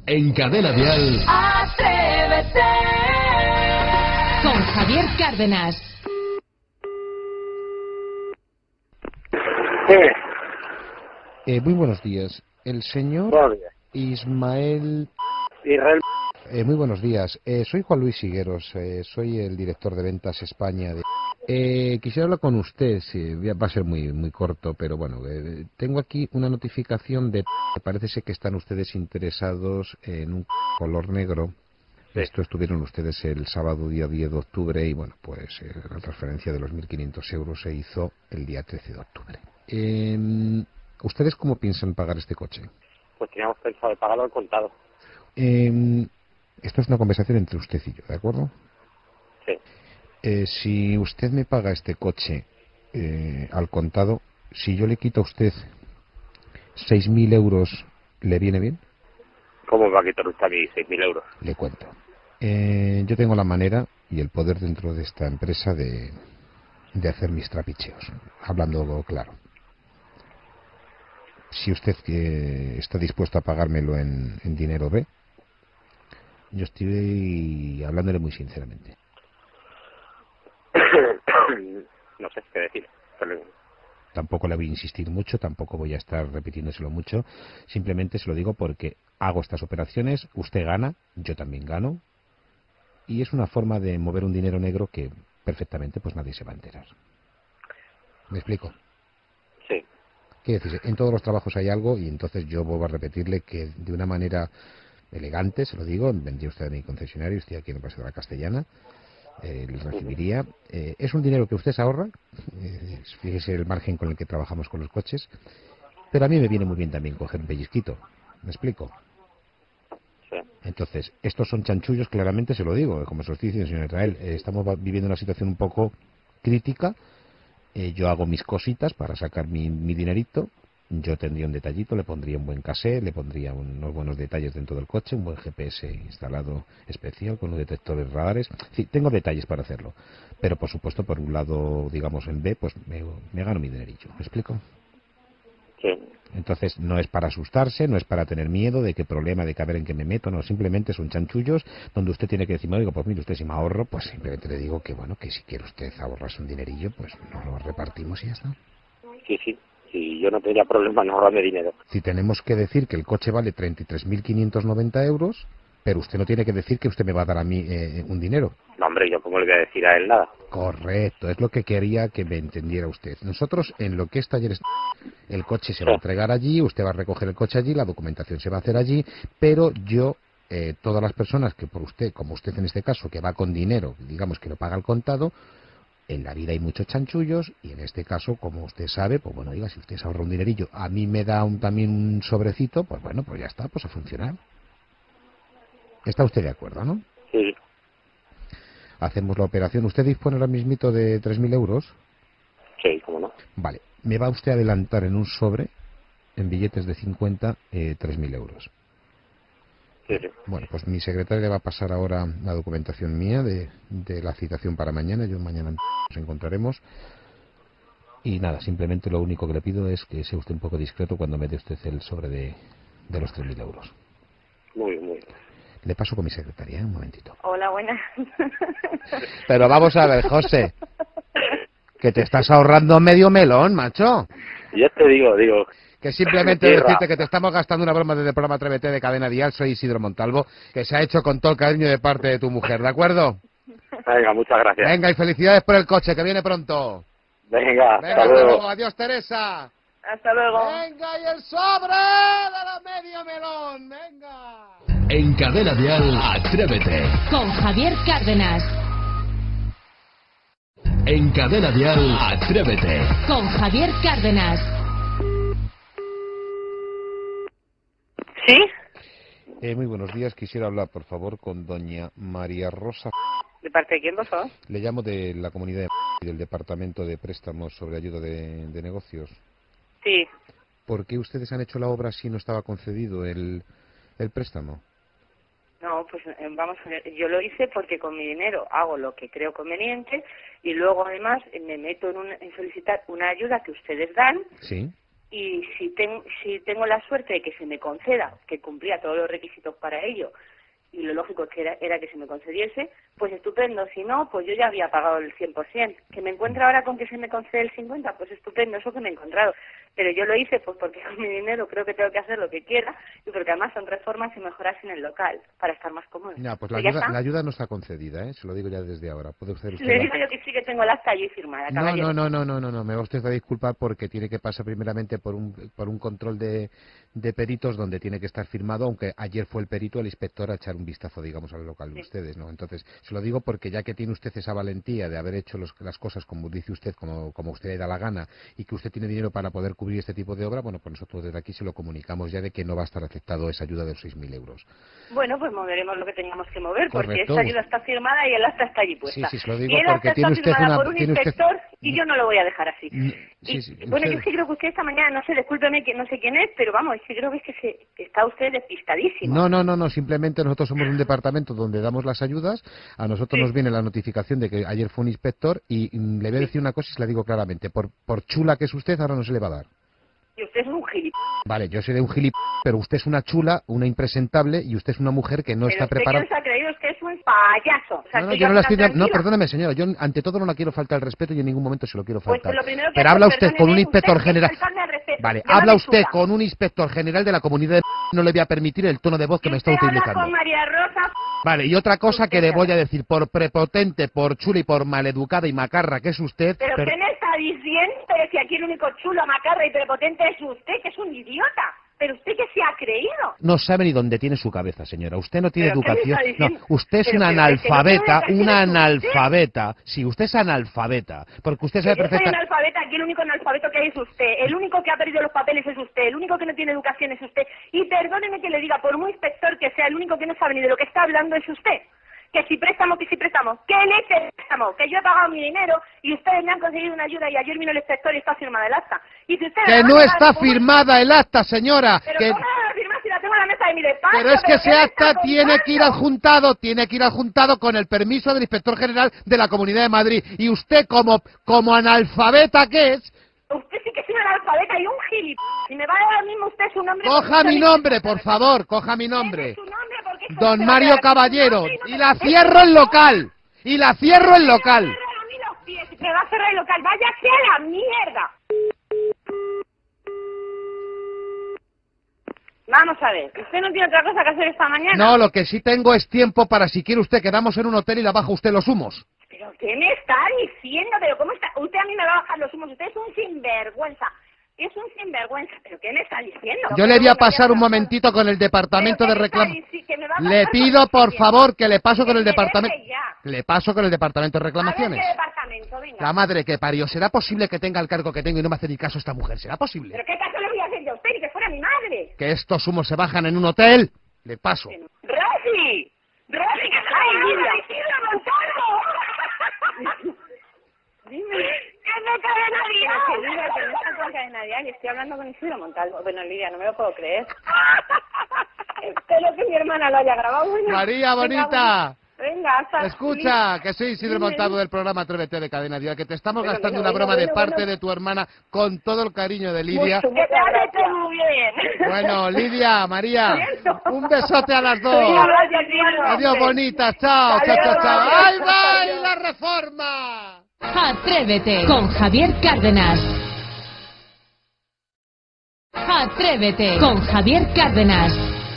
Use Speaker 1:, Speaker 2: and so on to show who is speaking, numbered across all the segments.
Speaker 1: En Cadena Dial.
Speaker 2: Atrévete. Con Javier Cárdenas.
Speaker 3: Muy buenos días. El señor
Speaker 4: Buenos días.
Speaker 3: Ismael...
Speaker 4: Israel.
Speaker 3: Muy buenos días. Soy Juan Luis Higueros. Soy el director de Ventas España. Quisiera hablar con usted. Sí, va a ser muy corto, pero bueno. Tengo aquí una notificación de... Parece ser que están ustedes interesados en un color negro.
Speaker 4: Sí.
Speaker 3: Esto estuvieron ustedes el sábado día 10 de octubre y bueno, pues la transferencia de los 1.500 euros se hizo el día 13 de octubre. ¿Ustedes cómo piensan pagar este coche?
Speaker 4: Pues teníamos pensado de pagarlo al contado.
Speaker 3: Esto es una conversación entre usted y yo, ¿de acuerdo?
Speaker 4: Sí.
Speaker 3: Si usted me paga este coche al contado, si yo le quito a usted 6.000 euros, ¿le viene bien?
Speaker 4: ¿Cómo me va a quitar usted a mí 6.000 euros?
Speaker 3: Le cuento. Yo tengo la manera y el poder dentro de esta empresa de hacer mis trapicheos, hablando claro. Si usted está dispuesto a pagármelo en dinero B, yo estoy hablándole muy sinceramente.
Speaker 4: No sé qué decir. Pero...
Speaker 3: Tampoco le voy a insistir mucho, tampoco voy a estar repitiéndoselo mucho. Simplemente se lo digo porque hago estas operaciones, usted gana, yo también gano. Y es una forma de mover un dinero negro que perfectamente pues nadie se va a enterar. ¿Me explico?
Speaker 4: Sí.
Speaker 3: Quiero decir, en todos los trabajos hay algo y entonces yo vuelvo a repetirle que de una manera elegante, se lo digo, vendría usted a mi concesionario, estoy aquí en el Paseo de la Castellana, le recibiría. Es un dinero que usted se ahorra, fíjese el margen con el que trabajamos con los coches, pero a mí me viene muy bien también coger un pellizquito. ¿Me explico?
Speaker 4: Sí.
Speaker 3: Entonces, estos son chanchullos, claramente se lo digo, como se lo estoy diciendo, señor Israel. Estamos viviendo una situación un poco crítica. Yo hago mis cositas para sacar mi dinerito. Yo tendría un detallito, le pondría un buen casé, le pondría unos buenos detalles dentro del coche, un buen GPS instalado especial con los detectores radares. Sí, tengo detalles para hacerlo. Pero por supuesto, por un lado, digamos en B, pues me gano mi dinerillo. ¿Me explico?
Speaker 4: Sí.
Speaker 3: Entonces no es para asustarse, no es para tener miedo de qué problema, de que a ver en qué me meto, no, simplemente son chanchullos donde usted tiene que decirme, oiga, pues mire usted, si me ahorro, pues simplemente le digo que bueno, que si quiere usted ahorrarse un dinerillo, pues nos lo repartimos y ya está.
Speaker 4: Sí. Sí, yo no tendría problema en ahorrarme dinero.
Speaker 3: Si tenemos que decir que el coche vale 33.590 euros, pero usted no tiene que decir que usted me va a dar a mí un dinero.
Speaker 4: No, hombre, yo cómo le voy a decir a él nada.
Speaker 3: Correcto, es lo que quería que me entendiera usted. Nosotros, en lo que es talleres, el coche se va a
Speaker 4: Sí.
Speaker 3: entregar allí, usted va a recoger el coche allí, la documentación se va a hacer allí, pero yo, todas las personas que por usted, como usted en este caso, que va con dinero, digamos que lo paga al contado, en la vida hay muchos chanchullos y en este caso, como usted sabe, pues bueno, diga, si usted se ahorra un dinerillo, a mí me da también un sobrecito, pues bueno, pues ya está, pues a funcionar. ¿Está usted de acuerdo, no?
Speaker 4: Sí.
Speaker 3: Hacemos la operación. ¿Usted dispone ahora mismito de 3.000 euros?
Speaker 4: Sí, cómo no.
Speaker 3: Vale. Me va usted a adelantar en un sobre, en billetes de 50, 3.000 euros.
Speaker 4: Sí.
Speaker 3: Bueno, pues mi secretaria le va a pasar ahora la documentación mía de la citación para mañana. Yo mañana nos encontraremos. Y nada, simplemente lo único que le pido es que sea usted un poco discreto cuando me dé usted el sobre de los 3.000 euros.
Speaker 4: Muy bien.
Speaker 3: Le paso con mi secretaria, un momentito.
Speaker 5: Hola, buenas.
Speaker 3: Pero vamos a ver, José, que te estás ahorrando medio melón, macho.
Speaker 4: Yo te digo,
Speaker 3: Que simplemente
Speaker 4: Irra.
Speaker 3: decirte que te estamos gastando una broma desde el programa Atrévete de Cadena Dial. Soy Isidro Montalvo, que se ha hecho con todo el cariño de parte de tu mujer, ¿de acuerdo?
Speaker 4: Venga, muchas gracias.
Speaker 3: Venga, y felicidades por el coche, que viene pronto.
Speaker 4: Venga,
Speaker 3: Venga, hasta luego. Adiós, Teresa.
Speaker 5: Hasta luego.
Speaker 3: Venga, y el sobre de la medio melón, venga.
Speaker 1: En Cadena Dial, Atrévete.
Speaker 2: Con Javier Cárdenas.
Speaker 1: En Cadena Dial, Atrévete.
Speaker 2: Con Javier Cárdenas.
Speaker 5: ¿Sí?
Speaker 3: Muy buenos días. Quisiera hablar, por favor, con doña María Rosa.
Speaker 5: ¿De parte de quién, por favor?
Speaker 3: Le llamo de la Comunidad de y del Departamento de Préstamos sobre Ayuda de Negocios.
Speaker 5: Sí.
Speaker 3: ¿Por qué ustedes han hecho la obra si no estaba concedido el préstamo?
Speaker 5: No, pues vamos a ver, yo lo hice porque con mi dinero hago lo que creo conveniente y luego además me meto en solicitar una ayuda que ustedes dan
Speaker 3: Sí.
Speaker 5: y si tengo la suerte de que se me conceda, que cumplía todos los requisitos para ello, y lo lógico es que era que se me concediese, pues estupendo. Si no, pues yo ya había pagado el 100%. Que me encuentre ahora con que se me concede el 50%, pues estupendo, eso que me he encontrado. Pero yo lo hice pues porque con mi dinero creo que tengo que hacer lo que quiera, y porque además son reformas y mejoras en el local, para estar más cómodo.
Speaker 3: Ya, pues
Speaker 5: ¿Ya está?
Speaker 3: la ayuda no está concedida, ¿eh? Se lo digo ya desde ahora. Puede usted
Speaker 5: Le digo yo que sí que tengo el acta allí firmada, caballero.
Speaker 3: No, me va usted a disculpar porque tiene que pasar primeramente por un control de peritos donde tiene que estar firmado, aunque ayer fue el perito, el inspector, a echar un vistazo, digamos, al local de ustedes, ¿no? Entonces, se lo digo porque ya que tiene usted esa valentía de haber hecho las cosas como dice usted, como usted le da la gana, y que usted tiene dinero para poder cubrir este tipo de obra, bueno, pues nosotros desde aquí se lo comunicamos ya de que no va a estar aceptado esa ayuda de los 6.000 euros.
Speaker 5: Bueno, pues moveremos lo que tengamos que mover,
Speaker 3: Correcto.
Speaker 5: porque esta ayuda está firmada y el acta está allí puesta.
Speaker 3: Sí, se lo digo
Speaker 5: y el
Speaker 3: porque
Speaker 5: acta
Speaker 3: tiene
Speaker 5: está
Speaker 3: usted
Speaker 5: firmada
Speaker 3: una...
Speaker 5: por un
Speaker 3: tiene usted...
Speaker 5: inspector y yo no lo voy a dejar así.
Speaker 3: Sí,
Speaker 5: Bueno,
Speaker 3: usted...
Speaker 5: yo es que creo que usted esta mañana, no sé, discúlpeme que no sé quién es, pero vamos, es que creo que está usted despistadísimo.
Speaker 3: No, simplemente nosotros somos un departamento donde damos las ayudas, a nosotros nos viene la notificación de que ayer fue un inspector y le voy a decir una cosa y se la digo claramente, por chula que es usted, ahora no se le va a dar.
Speaker 5: Y usted es un gilipollas.
Speaker 3: Vale, yo seré un gilipollas, pero usted es una chula, una impresentable, y usted es una mujer que no está preparada.
Speaker 5: Pero usted que se ha creído es que es un payaso. O sea,
Speaker 3: No,
Speaker 5: que
Speaker 3: yo no la estoy...
Speaker 5: tranquila.
Speaker 3: No, perdóneme, señora, yo ante todo no la quiero faltar el respeto y en ningún momento se lo quiero
Speaker 5: Pues
Speaker 3: faltar.
Speaker 5: lo primero que
Speaker 3: Pero
Speaker 5: hace,
Speaker 3: habla usted con un
Speaker 5: perdóneme,
Speaker 3: inspector
Speaker 5: usted es
Speaker 3: general...
Speaker 5: faltarme al respeto.
Speaker 3: Vale,
Speaker 5: Llámame
Speaker 3: habla usted
Speaker 5: chula.
Speaker 3: con un inspector general de la comunidad de... No le voy a permitir el tono de voz que me está
Speaker 5: Usted habla
Speaker 3: utilizando.
Speaker 5: con María Rosa.
Speaker 3: Vale, y otra cosa que le
Speaker 5: Usted
Speaker 3: voy a decir, por prepotente, por chula y por maleducada y macarra que es usted...
Speaker 5: ¿Pero qué me está diciendo? Pero si aquí el único chulo, macarra y prepotente es usted, que es un idiota. ¿Pero usted qué se ha creído?
Speaker 3: No sabe ni dónde tiene su cabeza, señora. Usted no tiene
Speaker 5: ¿Pero qué me
Speaker 3: educación.
Speaker 5: está diciendo?
Speaker 3: No, usted es
Speaker 5: Pero
Speaker 3: una
Speaker 5: que no
Speaker 3: analfabeta,
Speaker 5: tiene
Speaker 3: una
Speaker 5: educación es usted.
Speaker 3: analfabeta. Sí, usted es analfabeta, porque usted sabe
Speaker 5: Yo soy
Speaker 3: perfectamente...
Speaker 5: analfabeta, aquí el único analfabeto que hay es usted. El único que ha perdido los papeles es usted. El único que no tiene educación es usted. Y perdóneme que le diga, por muy inspector que sea, el único que no sabe ni de lo que está hablando es usted. Que si préstamo, que le préstamo, que yo he pagado mi dinero y ustedes me han conseguido una ayuda y ayer vino el inspector y está firmada el acta. Y si ustedes
Speaker 3: Que
Speaker 5: me
Speaker 3: no
Speaker 5: van a
Speaker 3: está
Speaker 5: dar como-
Speaker 3: firmada el acta, señora.
Speaker 5: Pero
Speaker 3: que...
Speaker 5: ¿cómo me van a firmar si la tengo en la mesa de mi despacho?
Speaker 3: Pero es que ese
Speaker 5: ¿qué me
Speaker 3: acta
Speaker 5: está
Speaker 3: tiene que ir
Speaker 5: contando?
Speaker 3: adjuntado con el permiso del inspector general de la Comunidad de Madrid. Y usted, como analfabeta que es,
Speaker 5: Usted sí que es un analfabeta y un gilipollas. Si me va a dar ahora mismo usted su nombre...
Speaker 3: coja mi nombre, por favor, coja mi nombre.
Speaker 5: Su nombre porque eso
Speaker 3: Don
Speaker 5: no se va a
Speaker 3: Mario
Speaker 5: quedar.
Speaker 3: Caballero.
Speaker 5: Su nombre
Speaker 3: Y
Speaker 5: no
Speaker 3: la
Speaker 5: me-
Speaker 3: cierro el local. Y la cierro el local.
Speaker 5: Me va a cerrar a mí los pies, me va a cerrar el local. ¡Váyase a la mierda! Vamos a ver, ¿usted no tiene otra cosa que hacer esta mañana?
Speaker 3: No, lo que sí tengo es tiempo para, si quiere usted, quedamos en un hotel y la baja usted los humos.
Speaker 5: ¿Pero qué me está diciendo? ¿Pero cómo está? Usted a mí me va a bajar los humos. Usted es un sinvergüenza. Es un sinvergüenza. ¿Pero qué me está diciendo?
Speaker 3: Yo le voy a pasar un momentito con el departamento de reclamaciones. Le pido, por favor, que le paso con el departamento. Le paso con el departamento de reclamaciones.
Speaker 5: ¿A ver qué departamento? Venga.
Speaker 3: La madre que parió. ¿Será posible que tenga el cargo que tengo y no me hace ni caso esta mujer? ¿Será posible?
Speaker 5: ¿Pero qué caso le voy a hacer yo a usted ni que fuera mi madre?
Speaker 3: Que estos humos se bajan en un hotel. Le paso.
Speaker 5: ¡Rosy! ¡Rosy, que está en Isidro Montalvo! Dime. ¡Que me cadena dial! Que diga que no está con cadena dial y estoy hablando con Isidro Montalvo. Bueno, Lidia, no me lo puedo creer. Espero que mi hermana lo haya grabado. Bueno,
Speaker 3: María, bonita.
Speaker 5: Venga, hasta...
Speaker 3: Escucha, que soy Isidro
Speaker 5: Dime.
Speaker 3: Montalvo del programa Atrévete de Cadena Dial, que te estamos
Speaker 5: Bueno,
Speaker 3: gastando
Speaker 5: bueno,
Speaker 3: una broma
Speaker 5: bueno,
Speaker 3: de
Speaker 5: bueno,
Speaker 3: parte
Speaker 5: bueno.
Speaker 3: de tu hermana con todo el cariño de Lidia.
Speaker 5: Que te hace muy bien.
Speaker 3: Bueno, Lidia, María,
Speaker 5: Cierto.
Speaker 3: un besote a las dos.
Speaker 5: Venga, gracias, Diego.
Speaker 3: Adiós, bonitas. Chao,
Speaker 5: Hasta
Speaker 3: chao, chao,
Speaker 5: luego,
Speaker 3: chao.
Speaker 5: adiós,
Speaker 3: ¡Ay, va!
Speaker 5: adiós.
Speaker 3: ¡Y la reforma!
Speaker 2: Atrévete con Javier Cárdenas. Atrévete con Javier Cárdenas.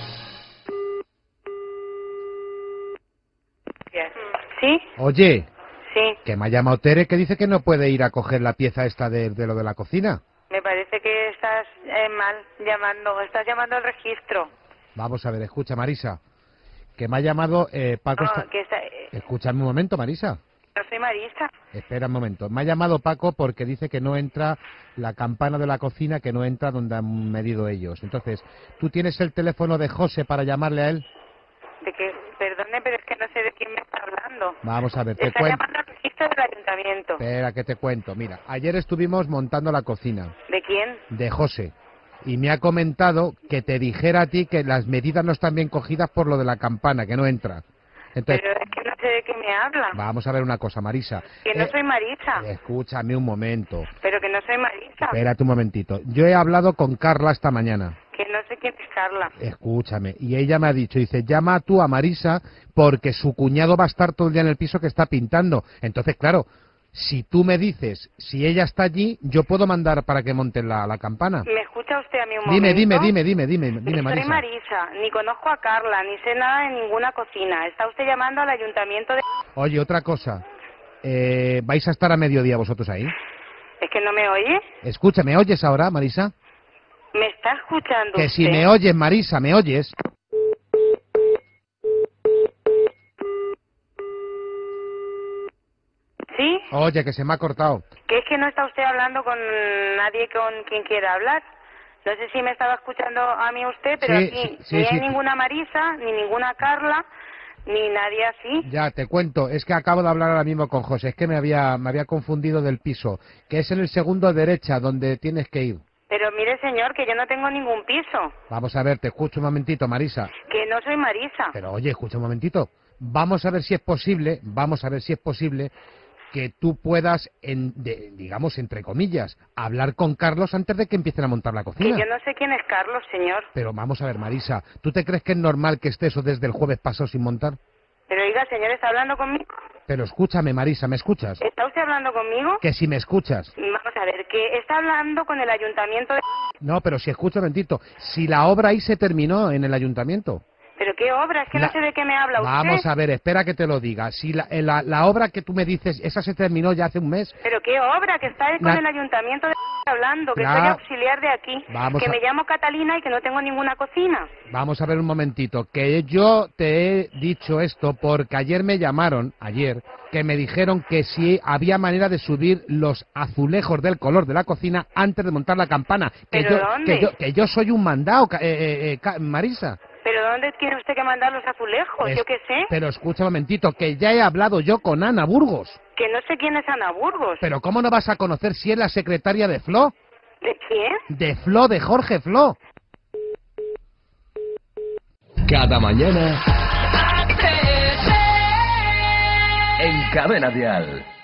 Speaker 5: ¿Sí?
Speaker 3: Oye,
Speaker 5: Sí.
Speaker 3: que me ha llamado Tere que dice que no puede ir a coger la pieza esta de lo de la cocina.
Speaker 6: Me parece que estás mal llamando. Estás llamando al registro.
Speaker 3: Vamos a ver, escucha, Marisa. Que me ha llamado Paco...
Speaker 6: No,
Speaker 3: esta-
Speaker 6: que está...
Speaker 3: Escúchame un momento, Marisa.
Speaker 6: No soy Marisa.
Speaker 3: Espera un momento. Me ha llamado Paco porque dice que no entra la campana de la cocina, que no entra donde han medido ellos. Entonces, ¿tú tienes el teléfono de José para llamarle a él?
Speaker 6: De que, perdone, pero es que no sé de quién me está hablando.
Speaker 3: Vamos a ver, te
Speaker 6: Está
Speaker 3: cuento.
Speaker 6: llamando al registro del ayuntamiento.
Speaker 3: Espera, que te cuento. Mira, ayer estuvimos montando la cocina
Speaker 6: ¿De quién?
Speaker 3: de José y me ha comentado que te dijera a ti que las medidas no están bien cogidas por lo de la campana, que no entra. Entonces,
Speaker 6: Pero es que no sé de qué me habla.
Speaker 3: Vamos a ver una cosa, Marisa.
Speaker 6: Que no soy Marisa.
Speaker 3: Escúchame un momento.
Speaker 6: Pero que no soy Marisa.
Speaker 3: Espérate un momentito. Yo he hablado con Carla esta mañana.
Speaker 6: Que no sé quién es Carla.
Speaker 3: Escúchame. Y ella me ha dicho, dice, llama tú a Marisa porque su cuñado va a estar todo el día en el piso que está pintando. Entonces, claro, si tú me dices, si ella está allí, yo puedo mandar para que monten la campana.
Speaker 6: ¿Me escucha usted a mí un
Speaker 3: Dime,
Speaker 6: momento?
Speaker 3: dime,
Speaker 6: Soy
Speaker 3: Marisa.
Speaker 6: Marisa, ni conozco a Carla, ni sé nada de ninguna cocina. Está usted llamando al ayuntamiento de...
Speaker 3: Oye, otra cosa. ¿Vais a estar a mediodía vosotros ahí?
Speaker 6: ¿Es que no me oye?
Speaker 3: Escucha, ¿me oyes ahora, Marisa?
Speaker 6: ¿Me está escuchando
Speaker 3: Que
Speaker 6: usted?
Speaker 3: si me oyes, Marisa, ¿me oyes?
Speaker 6: ¿Sí?
Speaker 3: Oye, que se me ha cortado.
Speaker 6: Que es que no está usted hablando con nadie con quien quiera hablar. No sé si me estaba escuchando a mí usted, pero
Speaker 3: Sí,
Speaker 6: aquí
Speaker 3: sí,
Speaker 6: ni
Speaker 3: sí.
Speaker 6: hay ninguna Marisa, ni ninguna Carla, ni nadie así.
Speaker 3: Ya, te cuento, es que acabo de hablar ahora mismo con José, es que me había confundido del piso, que es en el segundo derecha donde tienes que ir.
Speaker 6: Pero mire, señor, que yo no tengo ningún piso.
Speaker 3: Vamos a ver, te escucho un momentito, Marisa.
Speaker 6: Que no soy Marisa.
Speaker 3: Pero oye, escucha un momentito. Vamos a ver si es posible, que tú puedas, digamos, entre comillas, hablar con Carlos antes de que empiecen a montar la
Speaker 6: Que
Speaker 3: cocina.
Speaker 6: yo no sé quién es Carlos, señor.
Speaker 3: Pero vamos a ver, Marisa, ¿tú te crees que es normal que esté eso desde el jueves pasado sin montar?
Speaker 6: Pero oiga, señor, ¿está hablando conmigo?
Speaker 3: Pero escúchame, Marisa, ¿me escuchas?
Speaker 6: ¿Está usted hablando conmigo?
Speaker 3: Que si me escuchas.
Speaker 6: Vamos a ver, que está hablando con el ayuntamiento de...
Speaker 3: No, pero si escucha un momentito, si la obra ahí se terminó en el ayuntamiento.
Speaker 6: ¿Pero qué obra? Es que no sé de qué me habla usted.
Speaker 3: Vamos a ver, espera que te lo diga. Si la obra que tú me dices, esa se terminó ya hace un mes.
Speaker 6: ¿Pero qué obra? Que está ahí con el ayuntamiento de... hablando, que soy auxiliar de aquí. Que me llamo Catalina y que no tengo ninguna cocina.
Speaker 3: Vamos a ver un momentito, que yo te he dicho esto porque ayer me llamaron, que me dijeron que si había manera de subir los azulejos del color de la cocina antes de montar la campana.
Speaker 6: ¿Pero dónde?
Speaker 3: Que yo soy un mandado, Marisa.
Speaker 6: ¿Pero dónde tiene usted que mandar los azulejos? Yo qué sé.
Speaker 3: Pero escucha un momentito, que ya he hablado yo con Ana Burgos.
Speaker 6: Que no sé quién es Ana Burgos.
Speaker 3: Pero ¿cómo no vas a conocer si es la secretaria de Flo?
Speaker 6: ¿De quién?
Speaker 3: De Flo, de Jorge Flo.
Speaker 1: Cada mañana en Cadena Dial.